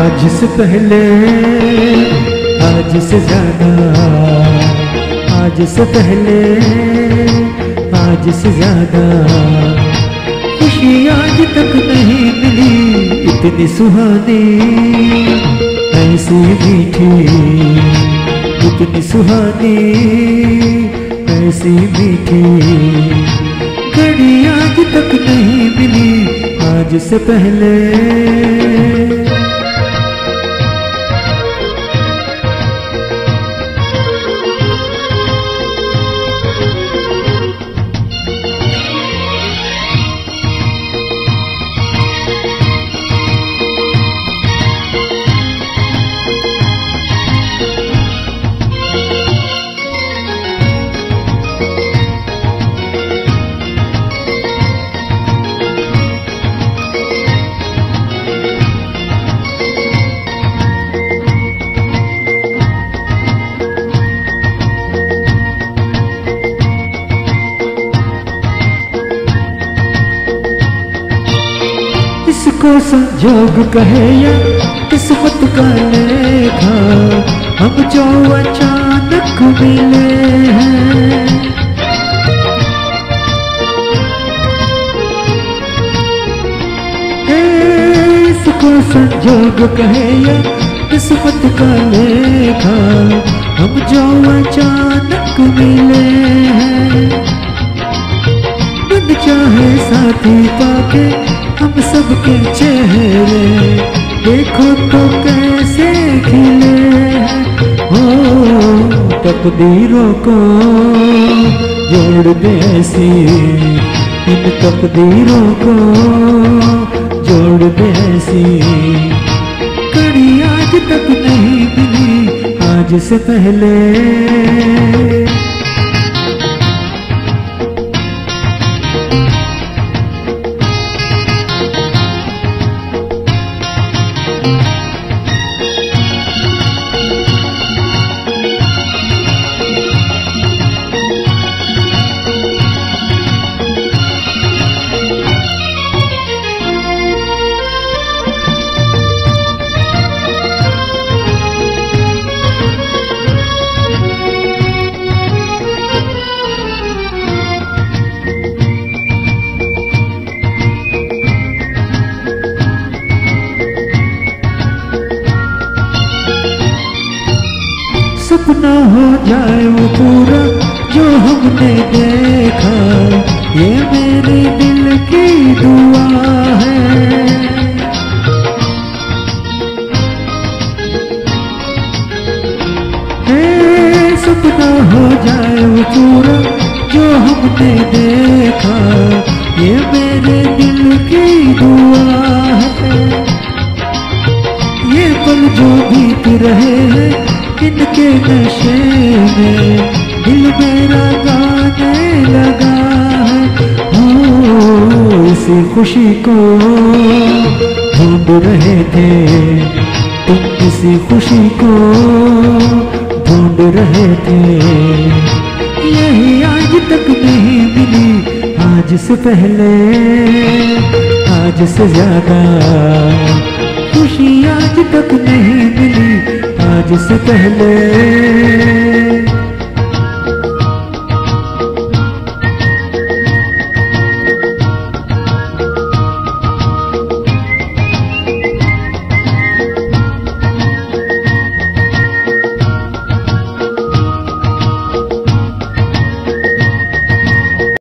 आज से पहले, आज से ज्यादा, आज से पहले, आज से ज्यादा खुशी आज तक नहीं मिली, इतनी सुहानी, ऐसी मीठी, इतनी सुहानी, ऐसी मीठी घड़ी आज तक नहीं मिली, आज से पहले। इसको संजोग कहे या किस्मत का लेखा, हम जो अचानक मिले हैं। इसको संजोग कहे या किस्मत का लेखा, हम जो अचानक मिले हैं। मन चाहे साथी पाके हम सबके चेहरे, देखो तो कैसे खिले हैं। हो तकदीरों को जोड़ दे ऐसी, इन तकदीरों को जोड़ दे ऐसी कड़ी आज तक नहीं मिली, आज से पहले। सपना हो जाए वो पूरा जो हमने देखा, ये मेरे दिल की दुआ है। सपना हो जाए वो पूरा जो हमने देखा, ये मेरे दिल की दुआ है। ये पल जो बीत रहे हैं इनके नशे में, दिल मेरा गाने लगा है। हो इसी खुशी को ढूंढ रहे थे तुम, इसी खुशी को ढूंढ रहे थे, यही आज तक नहीं मिली, आज से पहले, आज से ज्यादा खुशी आज तक नहीं मिली, आज से पहले।